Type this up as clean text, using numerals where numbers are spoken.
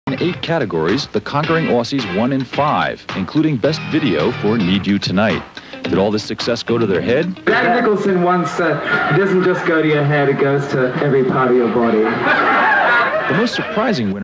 In 8 categories, the conquering Aussies won in 5, including Best Video for Need You Tonight. Did all this success go to their head? Jack Nicholson once said, it doesn't just go to your head, it goes to every part of your body. The most surprising winner